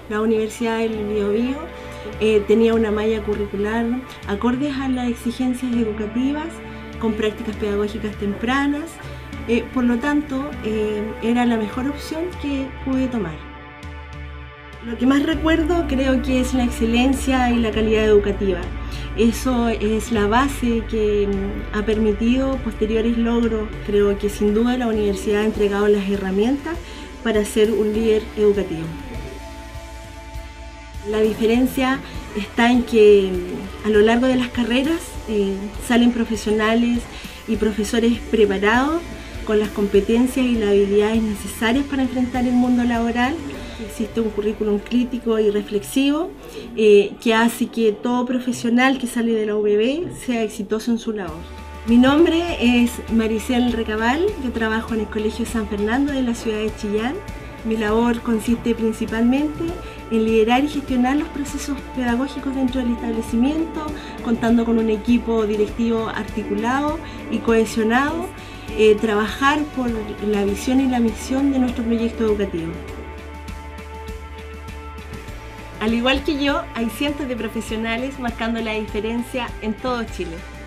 La Universidad del Biobío tenía una malla curricular acordes a las exigencias educativas, con prácticas pedagógicas tempranas, por lo tanto era la mejor opción que pude tomar. Lo que más recuerdo creo que es la excelencia y la calidad educativa. Eso es la base que ha permitido posteriores logros. Creo que sin duda la universidad ha entregado las herramientas para ser un líder educativo. La diferencia está en que a lo largo de las carreras salen profesionales y profesores preparados con las competencias y las habilidades necesarias para enfrentar el mundo laboral. Existe un currículum crítico y reflexivo que hace que todo profesional que sale de la UBB sea exitoso en su labor. Mi nombre es Maricel Recabal, yo trabajo en el Colegio San Fernando de la ciudad de Chillán. Mi labor consiste principalmente en liderar y gestionar los procesos pedagógicos dentro del establecimiento, contando con un equipo directivo articulado y cohesionado, trabajar por la visión y la misión de nuestro proyecto educativo. Al igual que yo, hay cientos de profesionales marcando la diferencia en todo Chile.